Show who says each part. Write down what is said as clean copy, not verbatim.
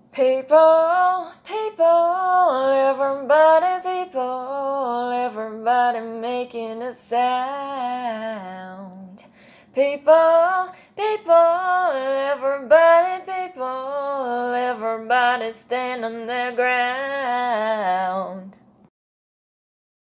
Speaker 1: People, everybody making a sound. People, everybody stand on the ground.